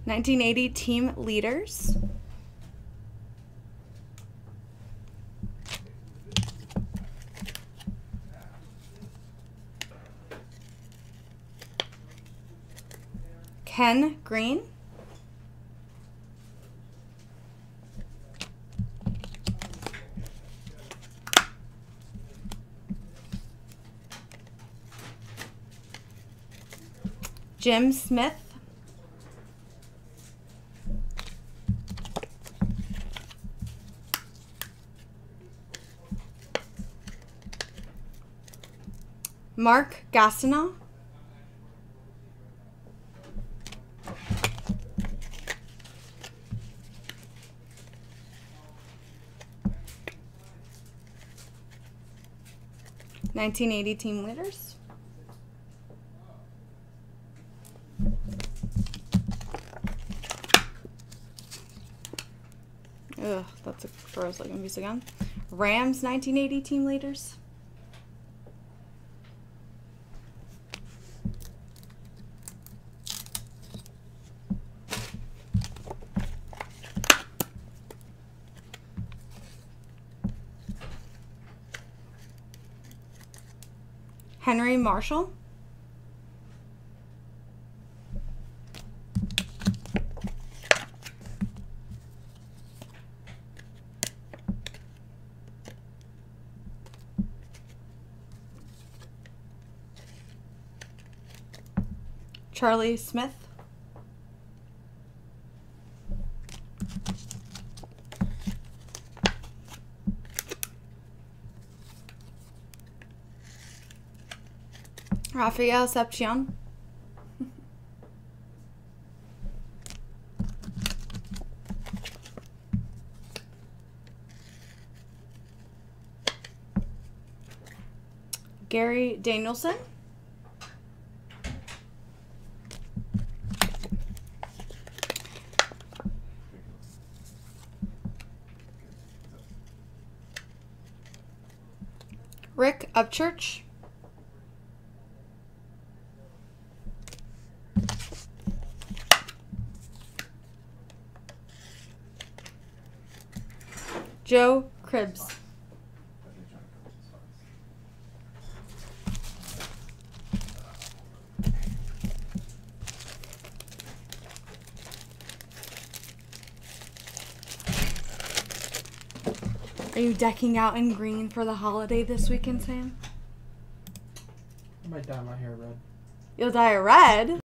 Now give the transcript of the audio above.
1980 team leaders. Ken Green. Jim Smith. Mark Gastineau. (1980) team leaders. Ugh, that's a gross looking piece again. Rams 1980 team leaders. Henry Marshall. Charlie Smith. Rafael Sepchion. Gary Danielson. Rick Upchurch. Joe Cribbs. Are you decking out in green for the holiday this weekend, Sam? I might dye my hair red. You'll dye it red?